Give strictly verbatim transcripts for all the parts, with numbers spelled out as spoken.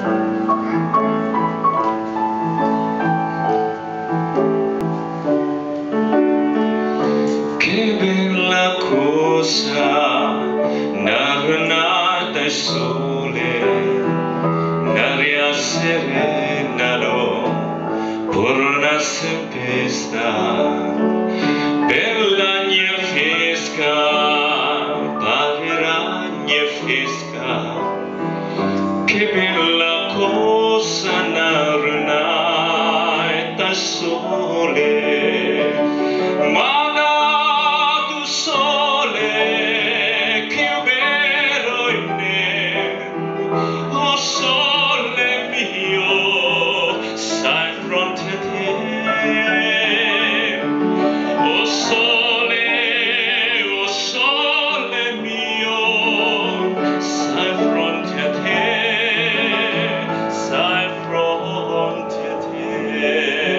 Che bella cosa nata sole, n'aria serena pur tempesta, bella gne fresca, parerà gne fresca. Che bella cosa nata sole, ma sole mio, stai fronte a te. Oh sole, oh sole mio, stai fronte a te, stai fronte a te.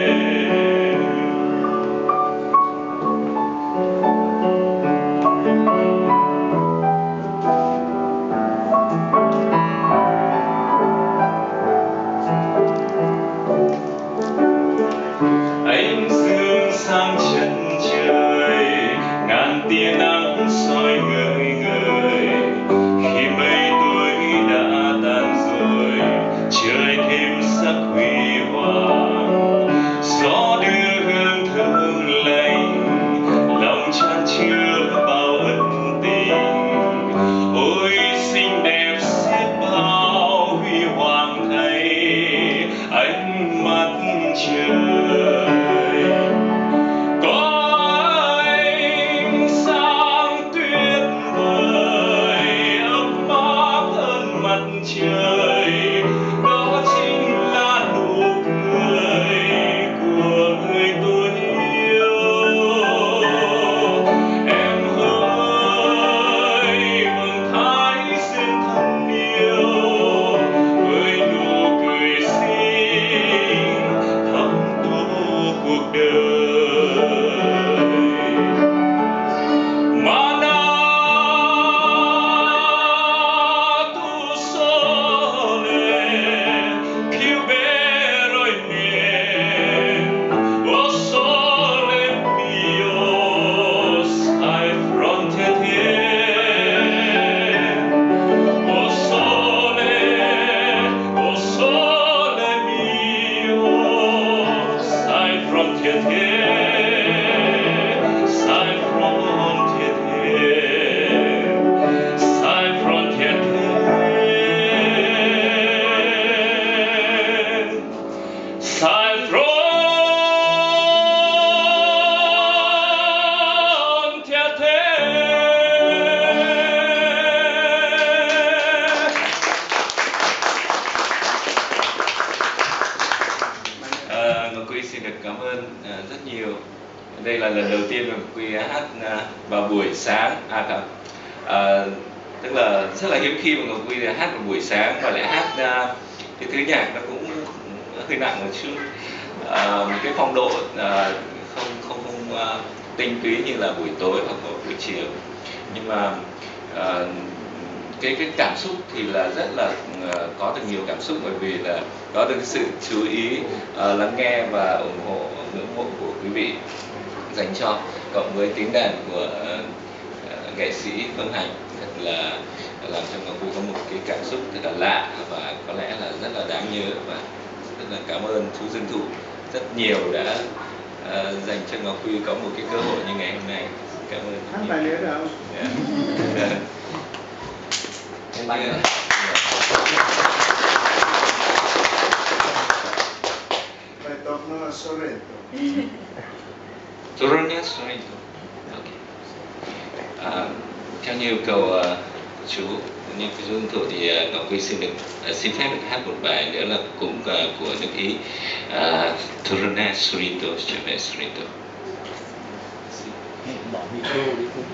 Ánh dương sang chân trời, ngàn tia nắng soi ngời ngời. Khi mây tối đã tan rồi, trời thêm sắc huy hoàng. Gió đưa hương thơm lành, lòng chan chứa bao ân tình. Ôi xinh đẹp xiết bao huy hoàng thay ánh mắt trời. Trời, đó chính là nụ cười của người tôi yêu. Em ơi, mừng thái sinh thân yêu, với nụ cười xinh thấm tô cuộc đời. Mà Ngọc Quy xin được cảm ơn uh, rất nhiều. Đây là lần đầu tiên Ngọc Quy hát uh, vào buổi sáng, à không, uh, tức là rất là hiếm khi mà Ngọc Quy hát vào buổi sáng và lại hát uh, cái thứ nhạc nó cũng hơi nặng một chút, uh, cái phong độ uh, không không không uh, tinh túy như là buổi tối hoặc là buổi chiều, nhưng mà uh, cái cái cảm xúc thì là rất là uh, có được nhiều cảm xúc, bởi vì là có được sự chú ý uh, lắng nghe và ủng hộ ngưỡng mộ của quý vị dành cho, cộng với tiếng đàn của uh, nghệ sĩ Phương Hành thật là làm cho Ngọc Quy có một cái cảm xúc thật là lạ và có lẽ là rất là đáng nhớ. Và rất là cảm ơn chú Dương Thụ rất nhiều đã uh, dành cho Ngọc Quy có một cái cơ hội như ngày hôm nay. Cảm ơn. Hắn bài nữa đâu? Yeah. Bài nữa. Bài torno a Sorrento. Torno a Sorrento. Ok. À, theo như yêu cầu uh, của chú như chú Dương Thụ thì uh, Ngọc Quy xin được uh, xin phép được hát một bài nữa là cũng uh, của nước Ý, uh, Torno a Sorrento, trở về Sorrento. Bỏ micro đi không?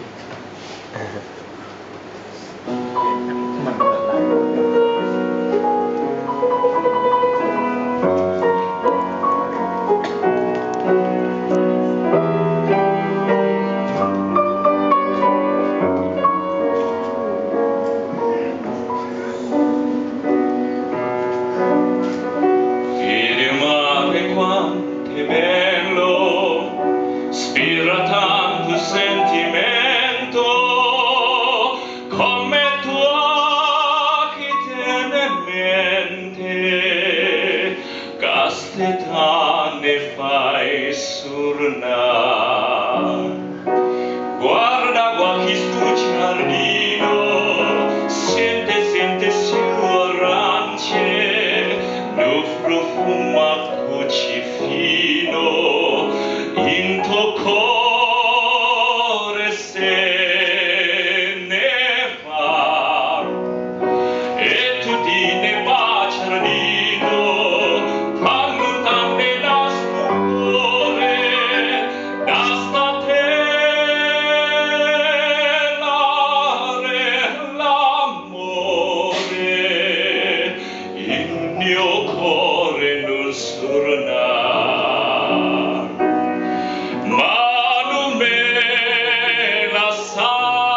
Firmare quante bello, spira tanto sentimento, come tua che tenemente, castità ne fai surnar. Guarda qualche sto giardino, sente, sente su arance, no profumato fino, in tuo cuore se ne va. E tu ti ne va giardino, allontanare da stupore, da il mio cuore non sornar, ma non me la sa,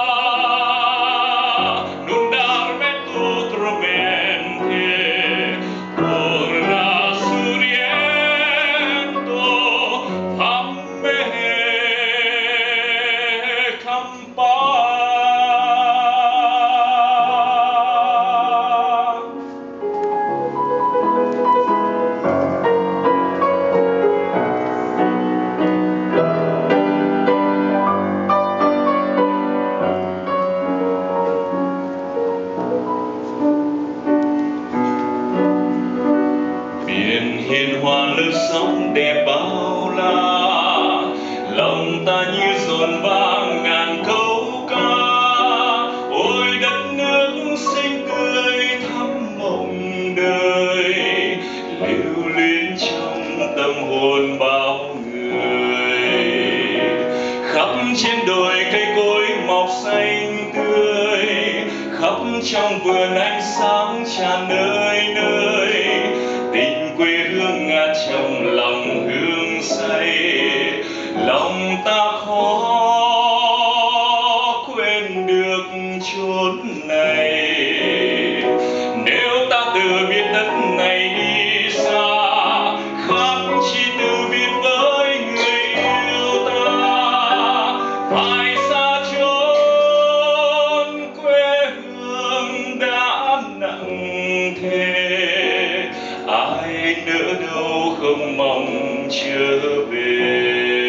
non darme tutto mente, torna suriento, fammi campare. Biển hiền hòa lướt sóng đẹp bao la, lòng ta như dồn vang ngàn câu ca. Ôi đất nước xinh tươi thắm mộng đời, lưu luyến trong tâm hồn bao người. Khắp trên đồi cây cối mọc xanh tươi, khắp trong vườn ánh sáng tràn nơi nơi. Tình quê hương ngát trong lòng hương say, lòng ta khó quên được chốn này. Nếu ta từ biệt đất này đi xa, khắc chỉ từ biệt với người yêu ta, phải xa chốn quê hương đã nặng thề. Ai nỡ đâu không mong trở về,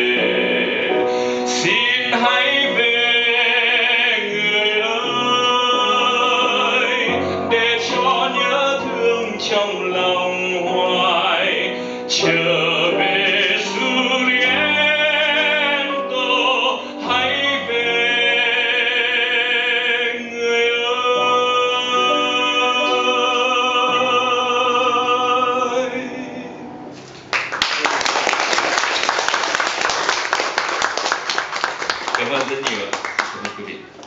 xin hãy về người ơi, để cho nhớ thương trong lòng hoài. Trở về Suriento, hãy về người ơi. Cảm ơn rất nhiều ạ. Cảm ơn quý vị.